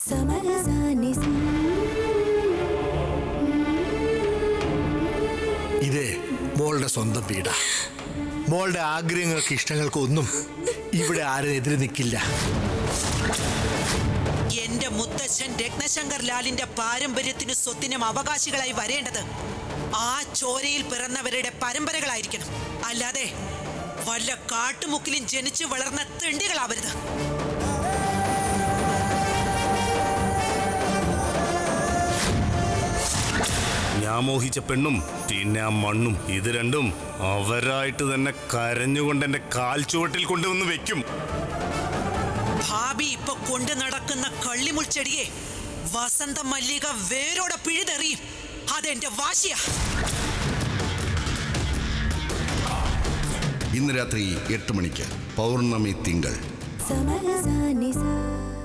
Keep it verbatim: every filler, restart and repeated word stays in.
ഇതേ മോളുടെ സ്വന്തം വീടാ. മോളുടെ ആഗ്രഹങ്ങൾക്ക് ഇഷ്ടങ്ങൾക്ക് ഒന്നും ഇവിടെ ആരും എതിര് നിൽക്കില്ല. എന്റെ മുത്തച്ഛൻ രത്നശങ്കർ ലാലിന്റെ പാരമ്പര്യത്തിനും സ്വത്തിനും അവകാശികളായി വരേണ്ടത് ആ ചോരയിൽ പിറന്നവരുടെ പരമ്പരകളായിരിക്കണം. അല്ലാതെ വല്ല കാട്ടുമുക്കിലും ജനിച്ചു വളർന്ന തെണ്ടികളാവരുത്. ഞാൻ മോഹിച്ച പെണ്ണും പിന്നെ ആ മണ്ണും, ഇത് രണ്ടും അവരായിട്ട് തന്നെ കരഞ്ഞുകൊണ്ട് എന്റെ കാൽ ചുവട്ടിൽ കൊണ്ടുവന്ന് വെക്കും. ഭാബി ഇപ്പൊ കൊണ്ടു നടക്കുന്ന കള്ളിമുൾച്ചെടിയെ വസന്ത മല്ലിക വേരോടെ പിഴുതെറിയും. അതെന്റെ വാശിയാ. ഇന്ന് രാത്രി എട്ട് മണിക്ക് പൗർണമി തിങ്കൾ.